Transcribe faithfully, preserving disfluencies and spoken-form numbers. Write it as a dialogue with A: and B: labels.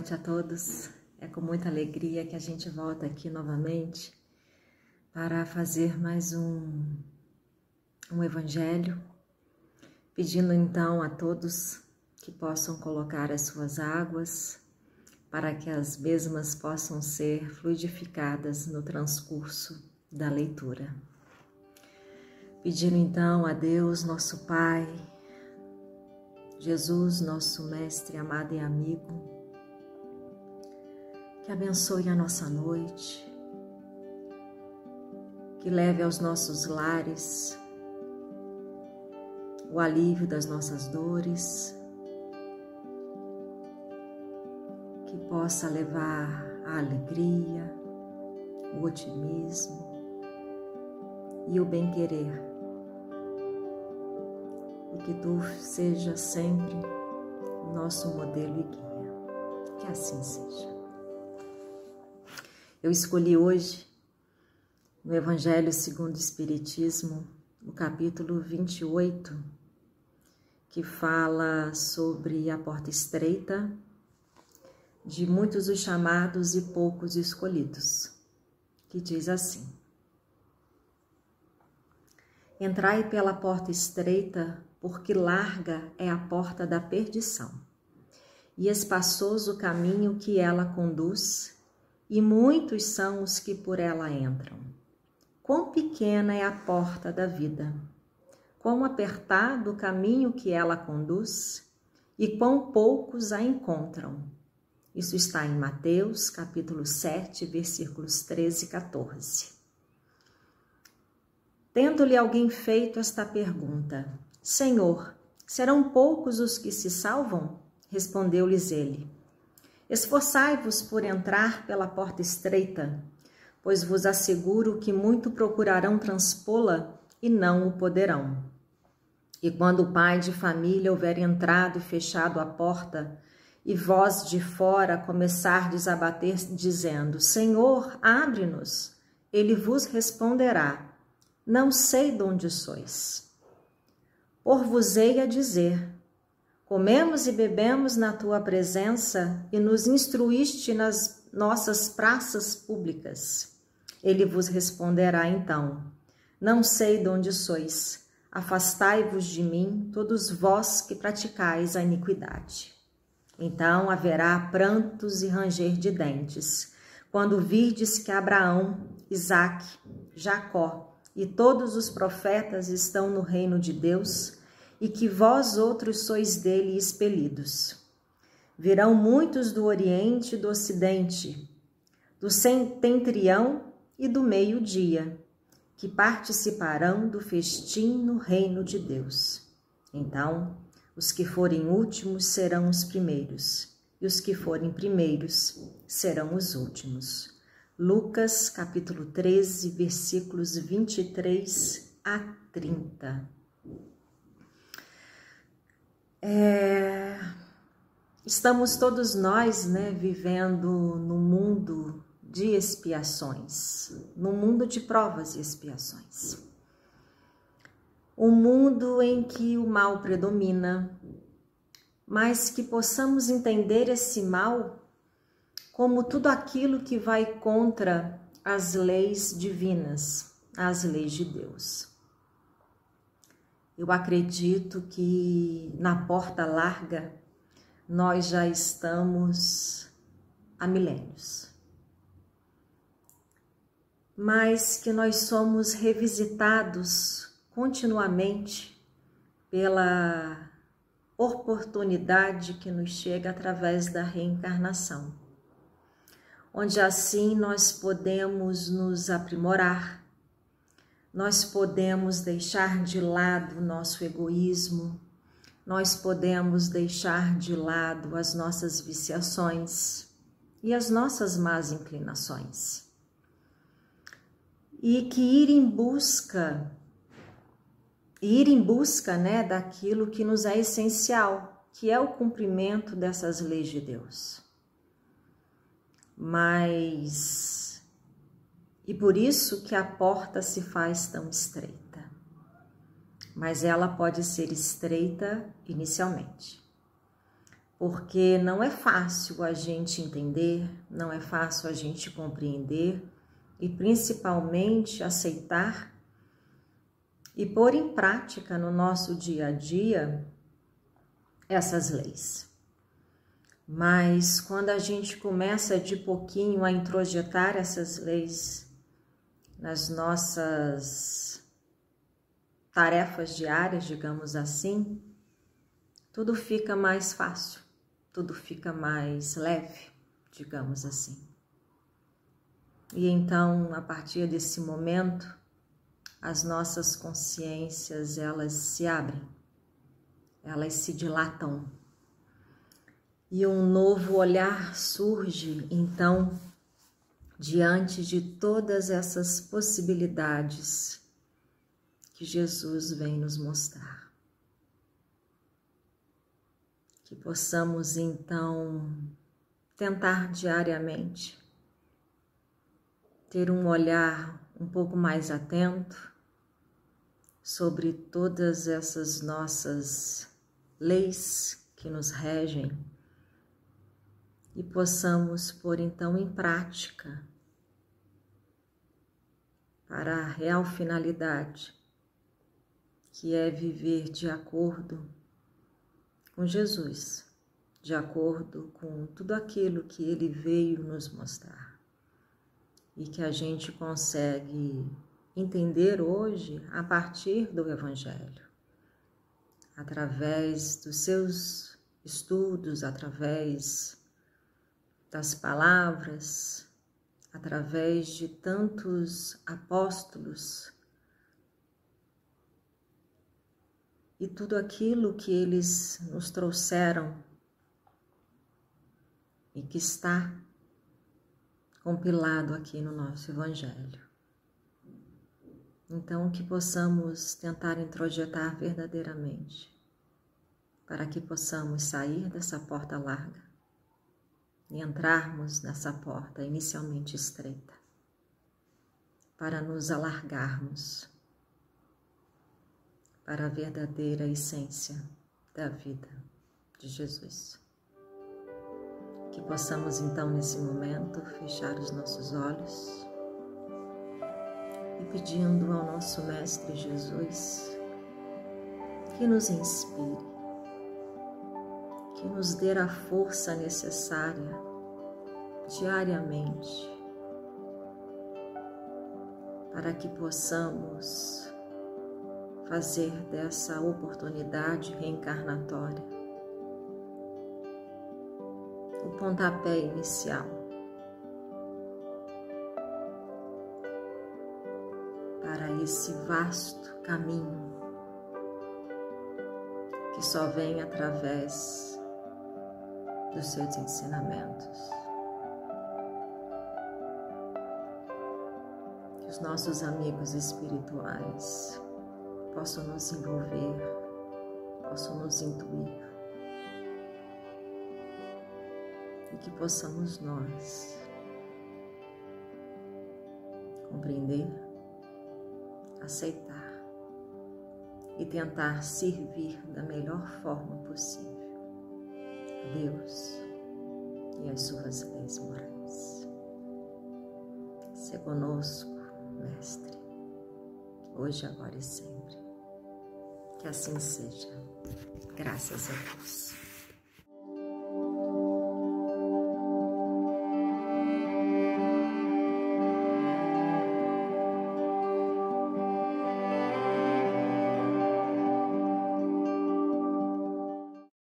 A: noite a todos. É com muita alegria que a gente volta aqui novamente para fazer mais um, um evangelho, pedindo então a todos que possam colocar as suas águas para que as mesmas possam ser fluidificadas no transcurso da leitura. Pedindo então a Deus, nosso Pai, Jesus, nosso Mestre amado e amigo, que abençoe a nossa noite, que leve aos nossos lares o alívio das nossas dores, que possa levar a alegria, o otimismo e o bem-querer, e que Tu seja sempre o nosso modelo e guia. Que assim seja. Eu escolhi hoje, no Evangelho segundo o Espiritismo, no capítulo vinte e oito, que fala sobre a porta estreita, de muitos os chamados e poucos escolhidos, que diz assim: Entrai pela porta estreita, porque larga é a porta da perdição, e espaçoso o caminho que ela conduz, e muitos são os que por ela entram. Quão pequena é a porta da vida, quão apertado o caminho que ela conduz, e quão poucos a encontram. Isso está em Mateus, capítulo sete, versículos treze e quatorze. Tendo-lhe alguém feito esta pergunta: Senhor, serão poucos os que se salvam? Respondeu-lhes ele: Esforçai-vos por entrar pela porta estreita, pois vos asseguro que muito procurarão transpô-la e não o poderão. E quando o pai de família houver entrado e fechado a porta, e vós de fora começardes a bater, dizendo: Senhor, abre-nos, ele vos responderá: Não sei de onde sois. Por-vos-ei a dizer: Comemos e bebemos na tua presença e nos instruíste nas nossas praças públicas. Ele vos responderá então: Não sei de onde sois. Afastai-vos de mim, todos vós que praticais a iniquidade. Então haverá prantos e ranger de dentes, quando virdes que Abraão, Isaque, Jacó e todos os profetas estão no reino de Deus, e que vós outros sois dele expelidos. Virão muitos do Oriente e do Ocidente, do setentrião e do meio-dia, que participarão do festim no reino de Deus. Então, os que forem últimos serão os primeiros, e os que forem primeiros serão os últimos. Lucas, capítulo treze, versículos vinte e três a trinta. É, estamos todos nós, né, vivendo num mundo de expiações, num mundo de provas e expiações. Um mundo em que o mal predomina, mas que possamos entender esse mal como tudo aquilo que vai contra as leis divinas, as leis de Deus. Eu acredito que na porta larga nós já estamos há milênios, mas que nós somos revisitados continuamente pela oportunidade que nos chega através da reencarnação, onde assim nós podemos nos aprimorar, nós podemos deixar de lado o nosso egoísmo, nós podemos deixar de lado as nossas viciações e as nossas más inclinações. E que ir em busca, ir em busca, né, daquilo que nos é essencial, que é o cumprimento dessas leis de Deus. Mas E por isso que a porta se faz tão estreita. Mas ela pode ser estreita inicialmente. porque não é fácil a gente entender, não é fácil a gente compreender e principalmente aceitar e pôr em prática no nosso dia a dia essas leis. Mas quando a gente começa de pouquinho a introjetar essas leis nas nossas tarefas diárias, digamos assim, tudo fica mais fácil, tudo fica mais leve, digamos assim. E então, a partir desse momento, as nossas consciências, elas se abrem, elas se dilatam. E um novo olhar surge, então, diante de todas essas possibilidades que Jesus vem nos mostrar. Que possamos, então, tentar diariamente ter um olhar um pouco mais atento sobre todas essas nossas leis que nos regem e possamos pôr então em prática para a real finalidade, que é viver de acordo com Jesus, de acordo com tudo aquilo que Ele veio nos mostrar e que a gente consegue entender hoje a partir do Evangelho, através dos seus estudos, através das palavras, através de tantos apóstolos e tudo aquilo que eles nos trouxeram e que está compilado aqui no nosso Evangelho. Então, que possamos tentar introjetar verdadeiramente, para que possamos sair dessa porta larga e entrarmos nessa porta inicialmente estreita, para nos alargarmos para a verdadeira essência da vida de Jesus. Que possamos então nesse momento fechar os nossos olhos e pedindo ao nosso Mestre Jesus que nos inspire, que nos dê a força necessária diariamente para que possamos fazer dessa oportunidade reencarnatória o pontapé inicial para esse vasto caminho que só vem através dos seus ensinamentos. Que os nossos amigos espirituais possam nos envolver, possam nos intuir e que possamos nós compreender, aceitar e tentar servir da melhor forma possível a Deus e as suas leis morais. Se conosco, Mestre, hoje, agora e sempre. Que assim seja. Graças a Deus.